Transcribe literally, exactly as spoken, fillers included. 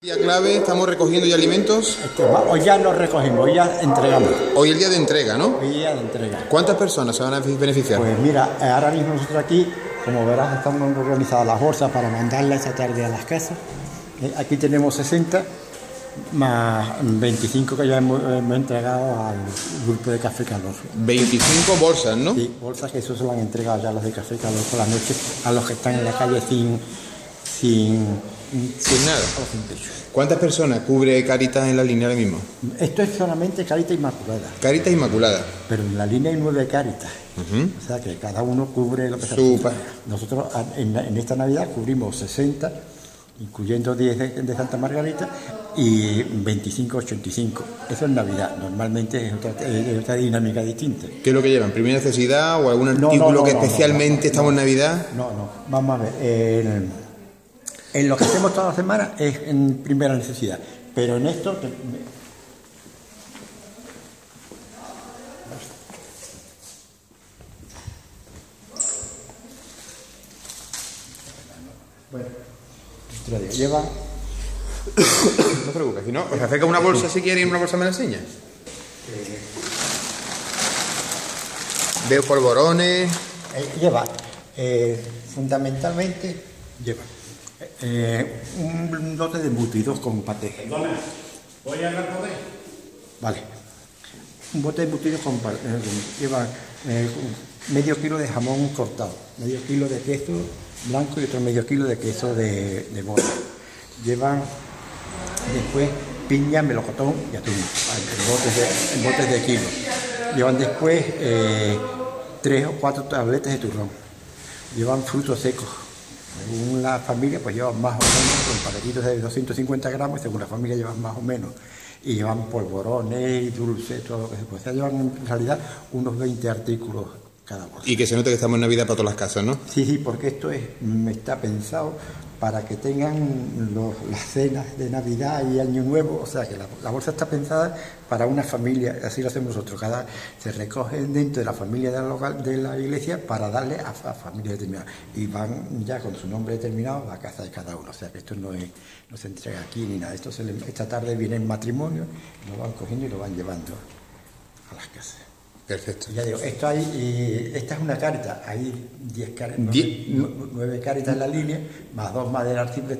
Día clave, estamos recogiendo ya alimentos. Este, hoy ya los recogimos, hoy ya entregamos. Hoy el día de entrega, ¿no? Hoy día de entrega. ¿Cuántas personas se van a beneficiar? Pues mira, ahora mismo nosotros aquí, como verás, estamos organizadas las bolsas para mandarlas esta tarde a las casas. Aquí tenemos sesenta, más veinticinco que ya hemos, hemos entregado al grupo de Café Calor. veinticinco bolsas, ¿no? Sí, bolsas que eso se lo han entregado ya los de Café Calor por la noche a los que están en la calle sin... sin Sin nada. ¿Cuántas personas cubre Cáritas en la línea ahora mismo? Esto es solamente Cáritas Inmaculada. Cáritas Inmaculada. Pero en la línea hay nueve Cáritas. Uh-huh. O sea que cada uno cubre lo que se puede. Nosotros en, en esta Navidad cubrimos sesenta, incluyendo diez de, de Santa Margarita, y veinticinco, ochenta y cinco. Eso es Navidad. Normalmente es otra, es otra dinámica distinta. ¿Qué es lo que llevan? ¿Primera necesidad o algún artículo no, no, no, que no, especialmente no, no, estamos en Navidad? No, no. Vamos a ver. Eh, En lo que hacemos toda la semana es en primera necesidad, pero en esto... Te... Bueno, lleva... No te preocupes, si no, os acerca una bolsa si quieres y una bolsa me la enseña. Eh... Veo polvorones... Eh, lleva, eh, fundamentalmente, lleva... Eh, un lote de embutidos con paté. Perdona, ¿voy a recoger? Vale. Un bote de embutidos con paté. Eh, lleva eh, medio kilo de jamón cortado, medio kilo de queso blanco y otro medio kilo de queso de, de bola. Llevan después piña, melocotón y atún, en botes de, en botes de kilo. Llevan después eh, tres o cuatro tabletas de turrón. Llevan frutos secos. Según la familia, pues llevan más o menos, con paquetitos de doscientos cincuenta gramos, según la familia llevan más o menos. Y llevan polvorones y dulces, todo lo que se puede. O sea, llevan en realidad unos veinte artículos cada bolsa. Y que se note que estamos en Navidad para todas las casas, ¿no? Sí, sí, porque esto es, está pensado para que tengan los, las cenas de Navidad y Año Nuevo. O sea, que la, la bolsa está pensada para una familia, así lo hacemos nosotros. Cada se recoge dentro de la familia de la, local, de la iglesia para darle a, a familias determinadas. Y van ya con su nombre determinado a la casa de cada uno. O sea, que esto no, es, no se entrega aquí ni nada. Esto se le, esta tarde viene en matrimonio, lo van cogiendo y lo van llevando a las casas. Perfecto. Ya digo, esto hay, eh, esta es una carta, hay diez cáritas, nueve, nueve cáritas en la línea, más dos maderas arcibles.